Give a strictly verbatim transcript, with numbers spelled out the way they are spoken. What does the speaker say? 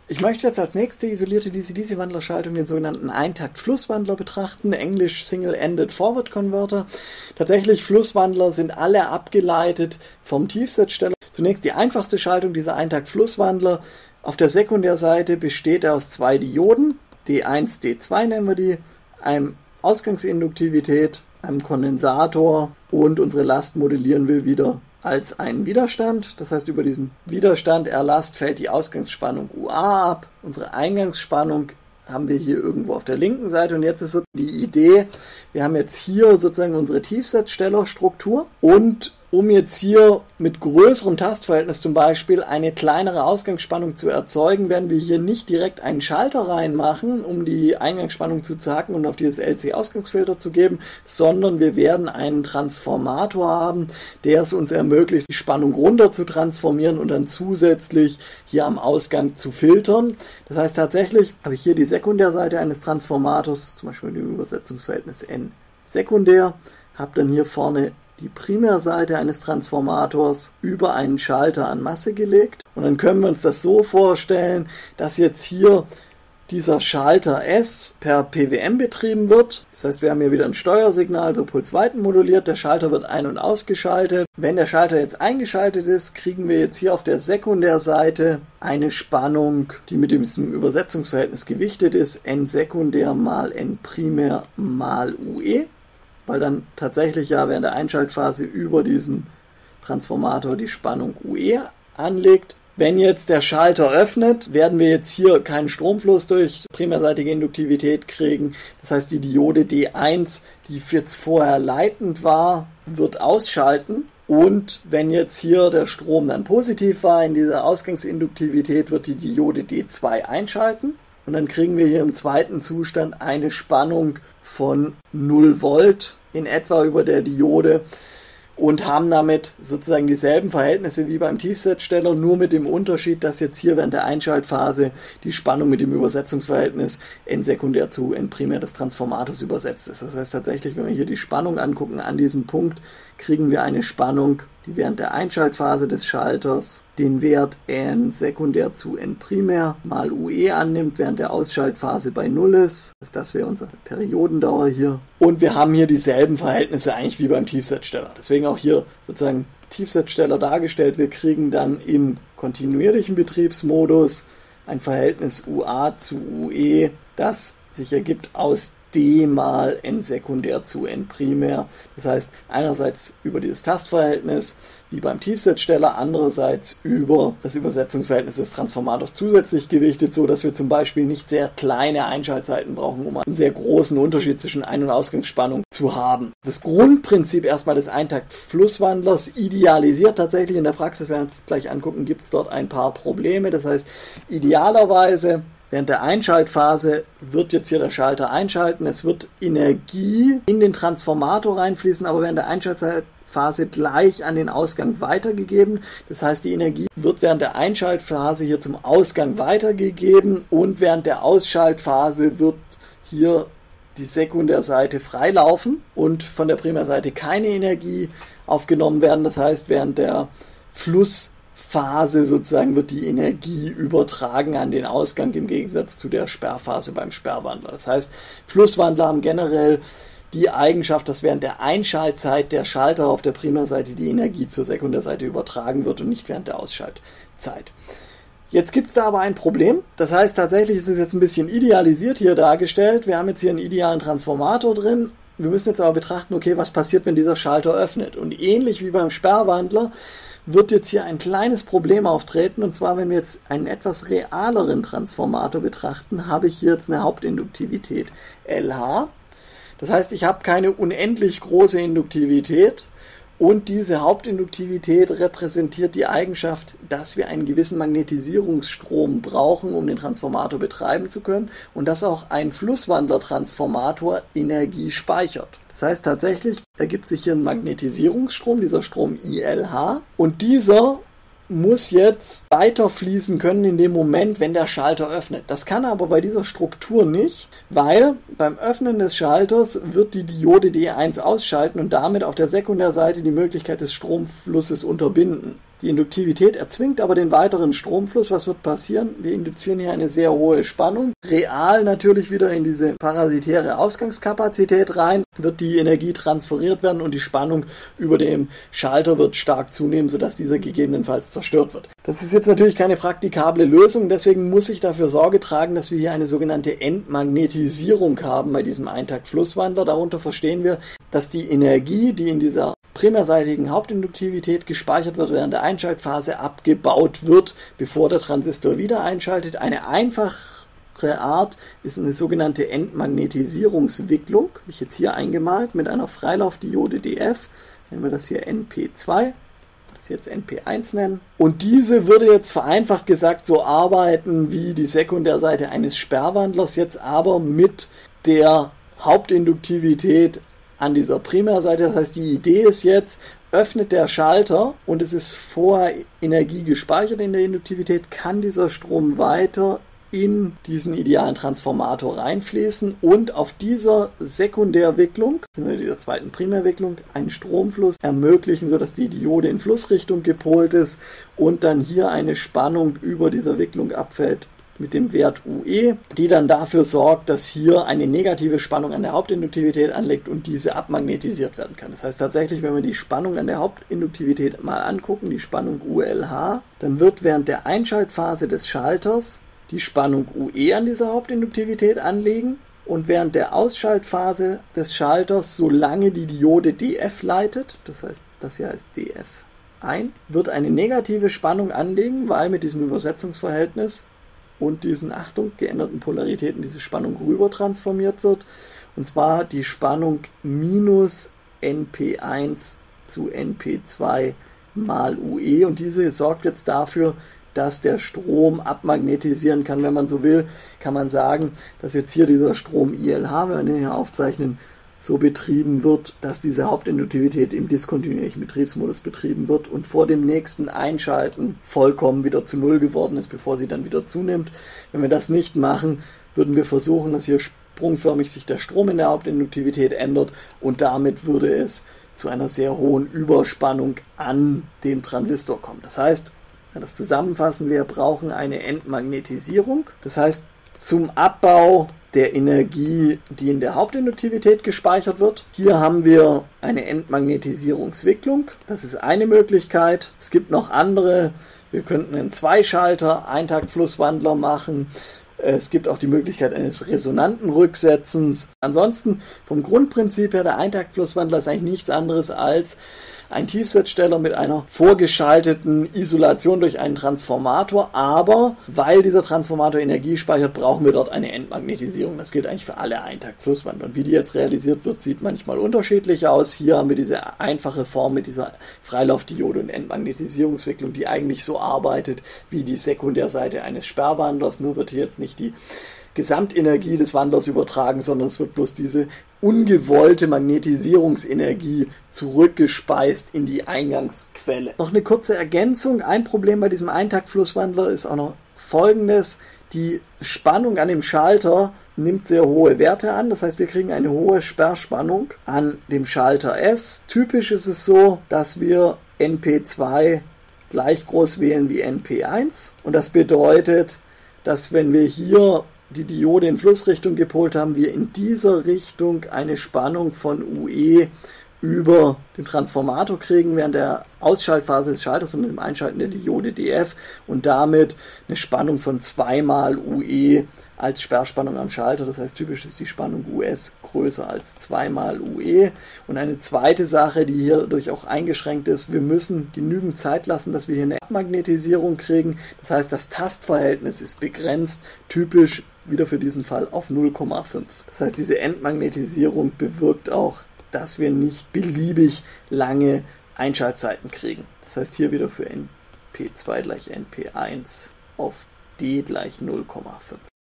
Ich möchte jetzt als nächste isolierte D C-D C-Wandlerschaltung den sogenannten Eintakt-Flusswandler betrachten, Englisch Single-Ended Forward Converter. Tatsächlich, Flusswandler sind alle abgeleitet vom Tiefsetzsteller. Zunächst die einfachste Schaltung dieser Eintakt-Flusswandler. Auf der Sekundärseite besteht er aus zwei Dioden, D eins, D zwei nennen wir die, einem Ausgangsinduktivität, einem Kondensator, und unsere Last modellieren wir wieder als einen Widerstand. Das heißt, über diesen Widerstand Erlast fällt die Ausgangsspannung U A ab. Unsere Eingangsspannung haben wir hier irgendwo auf der linken Seite, und jetzt ist so die Idee, wir haben jetzt hier sozusagen unsere Tiefsetzstellerstruktur, und um jetzt hier mit größerem Tastverhältnis zum Beispiel eine kleinere Ausgangsspannung zu erzeugen, werden wir hier nicht direkt einen Schalter reinmachen, um die Eingangsspannung zu zacken und auf dieses L C-Ausgangsfilter zu geben, sondern wir werden einen Transformator haben, der es uns ermöglicht, die Spannung runter zu transformieren und dann zusätzlich hier am Ausgang zu filtern. Das heißt, tatsächlich habe ich hier die Sekundärseite eines Transformators, zum Beispiel mit dem Übersetzungsverhältnis N sekundär, habe dann hier vorne die Primärseite eines Transformators über einen Schalter an Masse gelegt. Und dann können wir uns das so vorstellen, dass jetzt hier dieser Schalter S per P W M betrieben wird. Das heißt, wir haben hier wieder ein Steuersignal, so Pulsweiten moduliert. Der Schalter wird ein- und ausgeschaltet. Wenn der Schalter jetzt eingeschaltet ist, kriegen wir jetzt hier auf der Sekundärseite eine Spannung, die mit diesem Übersetzungsverhältnis gewichtet ist. N sekundär mal N primär mal U E. Weil dann tatsächlich ja während der Einschaltphase über diesem Transformator die Spannung U E anlegt. Wenn jetzt der Schalter öffnet, werden wir jetzt hier keinen Stromfluss durch primärseitige Induktivität kriegen. Das heißt, die Diode D eins, die jetzt vorher leitend war, wird ausschalten. Und wenn jetzt hier der Strom dann positiv war in dieser Ausgangsinduktivität, wird die Diode D zwei einschalten. Und dann kriegen wir hier im zweiten Zustand eine Spannung von null Volt in etwa über der Diode und haben damit sozusagen dieselben Verhältnisse wie beim Tiefsetzsteller, nur mit dem Unterschied, dass jetzt hier während der Einschaltphase die Spannung mit dem Übersetzungsverhältnis N sekundär zu N primär des Transformators übersetzt ist. Das heißt tatsächlich, wenn wir hier die Spannung angucken, an diesem Punkt kriegen wir eine Spannung, die während der Einschaltphase des Schalters den Wert N sekundär zu N primär mal U E annimmt, während der Ausschaltphase bei null ist. Das wäre unsere Periodendauer hier. Und wir haben hier dieselben Verhältnisse eigentlich wie beim Tiefsetzsteller. Deswegen auch hier sozusagen Tiefsetzsteller dargestellt. Wir kriegen dann im kontinuierlichen Betriebsmodus ein Verhältnis U A zu U E, das sich ergibt aus D mal N sekundär zu N primär. Das heißt, einerseits über dieses Tastverhältnis, wie beim Tiefsetzsteller, andererseits über das Übersetzungsverhältnis des Transformators zusätzlich gewichtet, so dass wir zum Beispiel nicht sehr kleine Einschaltzeiten brauchen, um einen sehr großen Unterschied zwischen Ein- und Ausgangsspannung zu haben. Das Grundprinzip erstmal des Eintakt-Flusswandlers idealisiert tatsächlich in der Praxis, wenn wir uns das gleich angucken, gibt es dort ein paar Probleme. Das heißt, idealerweise während der Einschaltphase wird jetzt hier der Schalter einschalten, es wird Energie in den Transformator reinfließen, aber während der Einschaltphase gleich an den Ausgang weitergegeben. Das heißt, die Energie wird während der Einschaltphase hier zum Ausgang weitergegeben und während der Ausschaltphase wird hier die Sekundärseite freilaufen und von der Primärseite keine Energie aufgenommen werden. Das heißt, während der Fluss Phase sozusagen wird die Energie übertragen an den Ausgang im Gegensatz zu der Sperrphase beim Sperrwandler. Das heißt, Flusswandler haben generell die Eigenschaft, dass während der Einschaltzeit der Schalter auf der Primärseite die Energie zur Sekundärseite übertragen wird und nicht während der Ausschaltzeit. Jetzt gibt es da aber ein Problem. Das heißt, tatsächlich ist es jetzt ein bisschen idealisiert hier dargestellt. Wir haben jetzt hier einen idealen Transformator drin. Wir müssen jetzt aber betrachten, okay, was passiert, wenn dieser Schalter öffnet? Und ähnlich wie beim Sperrwandler wird jetzt hier ein kleines Problem auftreten, und zwar, wenn wir jetzt einen etwas realeren Transformator betrachten, habe ich hier jetzt eine Hauptinduktivität L H. Das heißt, ich habe keine unendlich große Induktivität, und diese Hauptinduktivität repräsentiert die Eigenschaft, dass wir einen gewissen Magnetisierungsstrom brauchen, um den Transformator betreiben zu können, und dass auch ein Flusswandlertransformator Energie speichert. Das heißt, tatsächlich ergibt sich hier ein Magnetisierungsstrom, dieser Strom I L H, und dieser muss jetzt weiterfließen können in dem Moment, wenn der Schalter öffnet. Das kann er aber bei dieser Struktur nicht, weil beim Öffnen des Schalters wird die Diode D eins ausschalten und damit auf der Sekundärseite die Möglichkeit des Stromflusses unterbinden. Die Induktivität erzwingt aber den weiteren Stromfluss. Was wird passieren? Wir induzieren hier eine sehr hohe Spannung. Real natürlich wieder in diese parasitäre Ausgangskapazität rein, wird die Energie transferiert werden und die Spannung über dem Schalter wird stark zunehmen, sodass dieser gegebenenfalls zerstört wird. Das ist jetzt natürlich keine praktikable Lösung, deswegen muss ich dafür Sorge tragen, dass wir hier eine sogenannte Entmagnetisierung haben bei diesem Eintaktflusswandler. Darunter verstehen wir, dass die Energie, die in dieser primärseitigen Hauptinduktivität gespeichert wird, während der Einschaltphase abgebaut wird, bevor der Transistor wieder einschaltet. Eine einfache Art ist eine sogenannte Entmagnetisierungswicklung, habe ich jetzt hier eingemalt, mit einer Freilaufdiode D F, nennen wir das hier N P zwei, das jetzt N P eins nennen. Und diese würde jetzt vereinfacht gesagt so arbeiten wie die Sekundärseite eines Sperrwandlers, jetzt aber mit der Hauptinduktivität an dieser Primärseite. Das heißt, die Idee ist jetzt, öffnet der Schalter und es ist vorher Energie gespeichert in der Induktivität, kann dieser Strom weiter in diesen idealen Transformator reinfließen und auf dieser Sekundärwicklung, in dieser zweiten Primärwicklung, einen Stromfluss ermöglichen, sodass die Diode in Flussrichtung gepolt ist und dann hier eine Spannung über dieser Wicklung abfällt mit dem Wert U E, die dann dafür sorgt, dass hier eine negative Spannung an der Hauptinduktivität anliegt und diese abmagnetisiert werden kann. Das heißt tatsächlich, wenn wir die Spannung an der Hauptinduktivität mal angucken, die Spannung U L H, dann wird während der Einschaltphase des Schalters die Spannung U E an dieser Hauptinduktivität anliegen und während der Ausschaltphase des Schalters, solange die Diode D F leitet, das heißt, das hier heißt D F ein, wird eine negative Spannung anliegen, weil mit diesem Übersetzungsverhältnis und diesen, Achtung, geänderten Polaritäten diese Spannung rüber transformiert wird. Und zwar die Spannung minus N P eins zu N P zwei mal U E. Und diese sorgt jetzt dafür, dass der Strom abmagnetisieren kann. Wenn man so will, kann man sagen, dass jetzt hier dieser Strom I L H, wenn wir den hier aufzeichnen, so betrieben wird, dass diese Hauptinduktivität im diskontinuierlichen Betriebsmodus betrieben wird und vor dem nächsten Einschalten vollkommen wieder zu Null geworden ist, bevor sie dann wieder zunimmt. Wenn wir das nicht machen, würden wir versuchen, dass hier sprungförmig sich der Strom in der Hauptinduktivität ändert und damit würde es zu einer sehr hohen Überspannung an dem Transistor kommen. Das heißt, wenn wir das zusammenfassen, wir brauchen eine Entmagnetisierung. Das heißt, zum Abbau der Energie, die in der Hauptinduktivität gespeichert wird. Hier haben wir eine Entmagnetisierungswicklung. Das ist eine Möglichkeit. Es gibt noch andere. Wir könnten einen Zweischalter, Eintaktflusswandler machen. Es gibt auch die Möglichkeit eines resonanten Rücksetzens. Ansonsten vom Grundprinzip her, der Eintaktflusswandler ist eigentlich nichts anderes als ein Tiefsetzsteller mit einer vorgeschalteten Isolation durch einen Transformator, aber weil dieser Transformator Energie speichert, brauchen wir dort eine Entmagnetisierung. Das gilt eigentlich für alle Eintaktflusswandler. Und wie die jetzt realisiert wird, sieht manchmal unterschiedlich aus. Hier haben wir diese einfache Form mit dieser Freilaufdiode und Entmagnetisierungswicklung, die eigentlich so arbeitet wie die Sekundärseite eines Sperrwandlers, nur wird hier jetzt nicht die Gesamtenergie des Wandlers übertragen, sondern es wird bloß diese ungewollte Magnetisierungsenergie zurückgespeist in die Eingangsquelle. Noch eine kurze Ergänzung. Ein Problem bei diesem Eintaktflusswandler ist auch noch folgendes. Die Spannung an dem Schalter nimmt sehr hohe Werte an. Das heißt, wir kriegen eine hohe Sperrspannung an dem Schalter S. Typisch ist es so, dass wir N P zwei gleich groß wählen wie N P eins. Und das bedeutet, dass wenn wir hier die Diode in Flussrichtung gepolt haben, wir in dieser Richtung eine Spannung von U E über den Transformator kriegen während der Ausschaltphase des Schalters und dem Einschalten der Diode D F und damit eine Spannung von zweimal U E als Sperrspannung am Schalter. Das heißt, typisch ist die Spannung U S größer als zweimal U E. Und eine zweite Sache, die hierdurch auch eingeschränkt ist, wir müssen genügend Zeit lassen, dass wir hier eine Abmagnetisierung kriegen. Das heißt, das Tastverhältnis ist begrenzt, typisch wieder für diesen Fall auf null Komma fünf. Das heißt, diese Entmagnetisierung bewirkt auch, dass wir nicht beliebig lange Einschaltzeiten kriegen. Das heißt, hier wieder für N P zwei gleich N P eins auf D gleich null Komma fünf.